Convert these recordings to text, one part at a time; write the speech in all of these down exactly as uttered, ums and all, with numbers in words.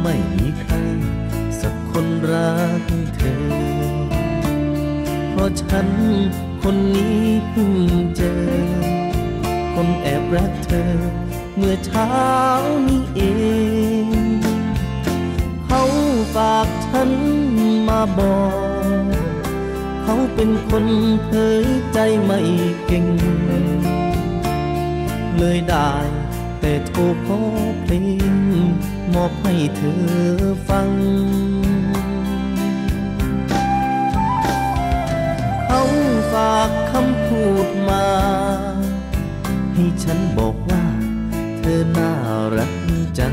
ไม่มีใครสักคนรักเธอเพราะฉันคนนี้เพิ่งเจอคนแอบรักเธอเมื่อเช้านี้เองเขาฝากฉันมาบอกเขาเป็นคนเผยใจไม่เก่งเลยได้แต่โทรขอเพลงมอบให้เธอฟังเขาฝากคำพูดมาให้ฉันบอกว่าเธอน่ารักจัง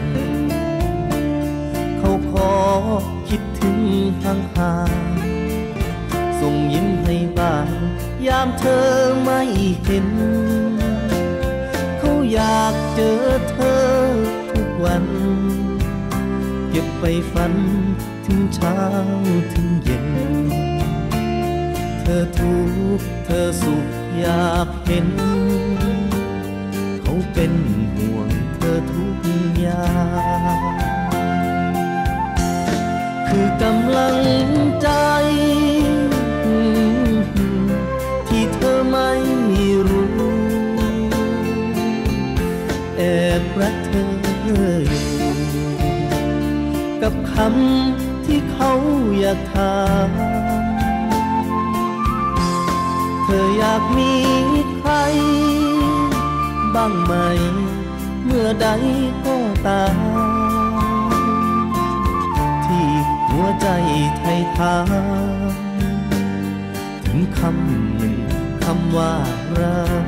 เขาขอคิดถึงห่างๆส่งยิ้มให้บ้างยามเธอไม่เห็นเขาอยากเจอเธอทุกวันเก็บไปฝันถึงเช้าถึงเย็นเธอทุกข์เธอสุขอยากเห็นเขาเป็นห่วงเธอทุกอย่างคือกำลังใจที่เธอไม่รู้แอบรักเธออยู่กับคำที่เขาอยากถามเธออยากมีใครบ้างไหมเมื่อใดก็ตามที่หัวใจไทยถามถึงคำหนึ่งคำว่ารัก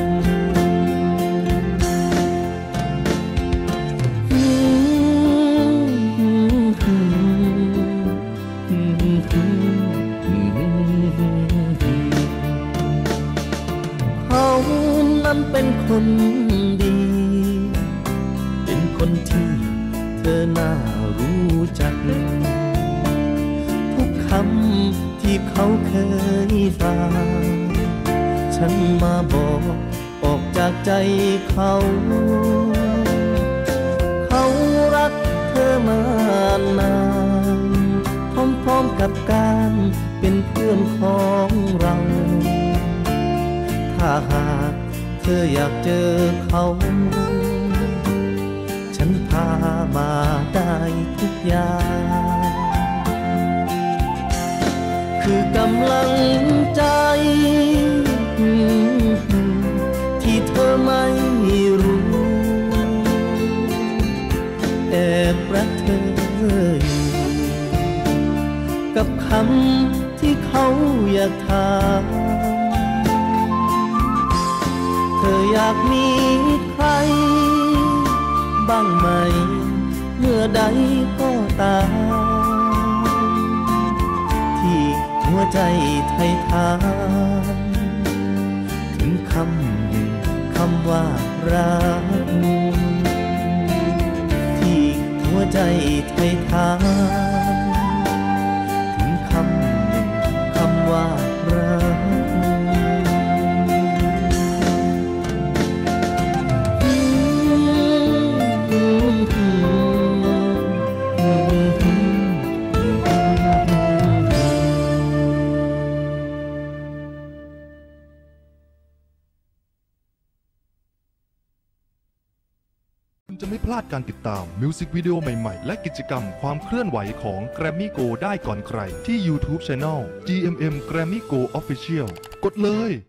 เขานั้นเป็นคนดีเป็นคนที่เธอน่ารู้จักทุกคำที่เขาเคยฟังฉันมาบอกออกจากใจเขาเขารักเธอมานานพร้อมๆกับการเป็นเพื่อนของเราถ้าหากเธออยากเจอเขาฉันพามาได้ทุกอย่างคือกำลังใจที่เธอไม่รู้แอบรักเธออยู่กับคำที่เขาอยากถามเธออยากมีใครบ้างไหมเมื่อใดก็ตามที่หัวใจไทยถามถึงคำหนึ่งคำว่ารักที่หัวใจไทยถามถึงคำหนึ่งคำว่ารักจะไม่พลาดการติดตามมิวสิกวิดีโอใหม่ๆและกิจกรรมความเคลื่อนไหวของ Grammy Go ได้ก่อนใครที่ YouTube Channel จี เอ็ม เอ็ม Grammy Go Official กดเลย